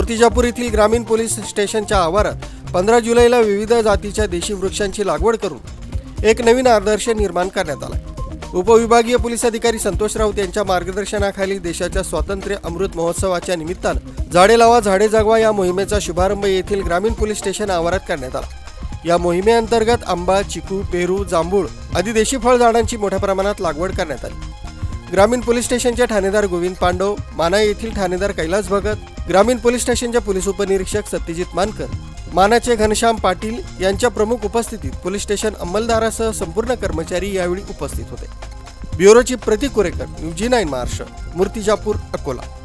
मूर्तिजापूर येथील ग्रामीण पोलीस स्टेशनच्या आवारात 15 जुलैला विविध जातीच्या देशी वृक्षांची लागवड करून एक नवीन आदर्श निर्माण करण्यात आला। उपविभागीय पोलीस अधिकारी संतोष राऊत यांच्या मार्गदर्शनाखाली देशाच्या स्वातंत्र्य अमृत महोत्सवाच्या निमित्तानं झाडे लावा झाडे जगवा या मोहिमेचा शुभारंभ येथील ग्रामीण पोलीस स्टेशन आवारात करण्यात आला। या मोहिमेअंतर्गत आंबा, चिकू, पेरू, जांभूळ आदी देशी फळ झाडांची मोठ्या प्रमाणात लागवड करण्यात आली। ग्रामीण पोलीस स्टेशनचे ठाणेदार गोविंद पांडव, माना येथील ठाणेदार कैलास भगत, ग्रामीण पोलीस स्टेशनचे पोलीस उपनिरीक्षक सत्यजित मानकर, मानाचे घनश्याम पाटील यांच्या प्रमुख उपस्थितीत पोलीस स्टेशन अंमलदारासह संपूर्ण कर्मचारी यावेळी उपस्थित होते। Bureau chief Prateek Kurekar, news 9 Maharashtra, Murtizapur, Akola.